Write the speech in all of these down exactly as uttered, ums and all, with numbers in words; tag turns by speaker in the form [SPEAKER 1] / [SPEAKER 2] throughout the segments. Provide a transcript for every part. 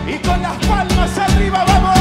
[SPEAKER 1] Y con las palmas arriba, ¡vamos!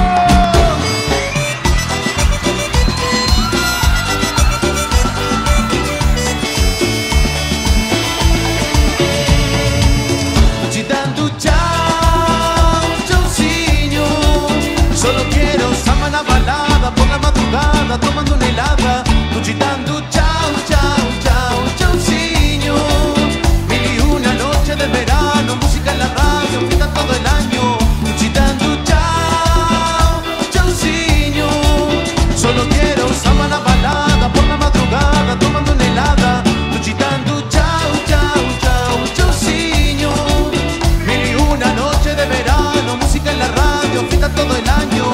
[SPEAKER 2] Gritando chao, chaucinho. Solo quiero samba na balada por la madrugada tomando una helada. Gritando chao, chao, chao, chaucinho. Mil y una noche de verano, música en la radio, fiesta todo el año. Gritando chao, chaucinho. Solo quiero samba na balada por la madrugada tomando una helada. Gritando chao, chao, chao, chaucinho. Mil y una noche de verano, música en la radio, fiesta todo el año.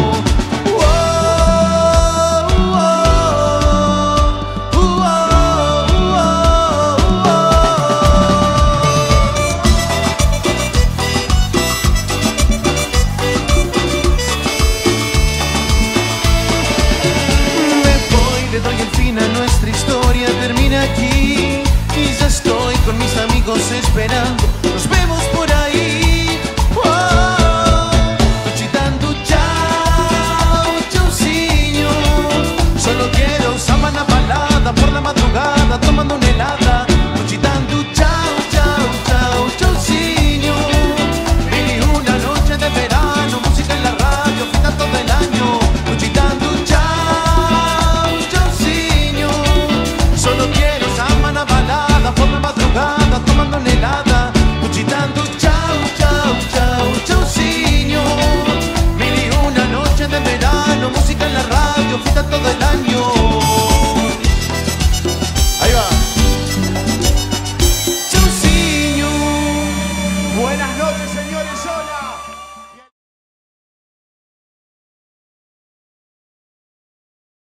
[SPEAKER 2] Le doy el fin a nuestra historia, termina aquí. Y ya estoy con mis amigos esperando. Nos vemos por ahí. Oh, gritando chao, chaucinho. Solo quiero samba na balada por la madrugada tomando una helada. Gritando chao, chao, chao, chaucinho. Mil y una noche de verano, música en la radio, fiesta todo el año. Gritando chao, chaucinho. Solo quiero samba na balada por la madrugada tomando una helada. Gritando chao, chao, chao, chaucinho. Mil y una noche de verano, música en la radio, fiesta todo el año. Ahí va. Chaucinho.
[SPEAKER 1] Buenas noches, señores, hola.